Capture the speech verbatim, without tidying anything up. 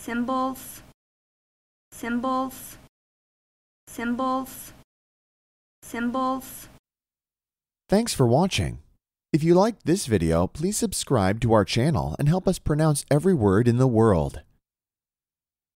symbols, symbols, symbols, symbols. Thanks for watching. If you liked this video, please subscribe to our channel and help us pronounce every word in the world.